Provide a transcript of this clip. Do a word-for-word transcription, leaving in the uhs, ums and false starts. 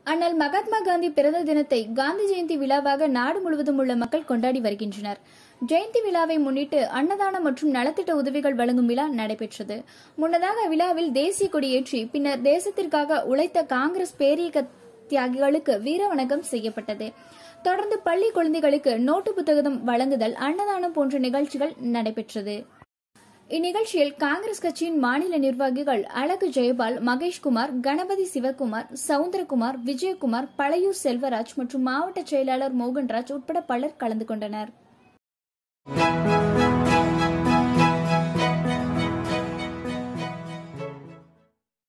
அண்ணல் மகாத்மா காந்தி பிறந்த தினத்தை காந்தி ஜெயந்தி விழாவாக நாடு முழுவதும் உள்ள மக்கள் கொண்டாடி வருகின்றனர். ஜெயந்தி விழாவை முன்னிட்டு அன்னதானம் மற்றும் நலத்திட்ட உதவிகள் வழங்கும் விழா நடைபெற்றது. முன்னதாக விழாவில் தேசிய கொடியேற்றி பின்னர் தேசத்திற்காக உழைத்த காங்கிரஸ் பேரியக்க தியாகிகளுக்கு வீர வணக்கம் செய்யப்பட்டது. தொடர்ந்து பள்ளி குழந்தைகளுக்கு நோட்டு புத்தகம் வழங்குதல், அன்னதானம் போன்ற நிகழ்ச்சிகள் நடைபெற்றது. இந்நிகழ்ச்சியில் காங்கிரஸ் கட்சியின் மாநில நிர்வாகிகள் அழகு ஜெயபால், மகேஷ்குமார், கணபதி சிவகுமார், சவுந்தரகுமார், விஜயகுமார், பழையூர் செல்வராஜ் மற்றும் மாவட்ட செயலாளர் மோகன்ராஜ் உட்பட பலர் கலந்து கொண்டனர்.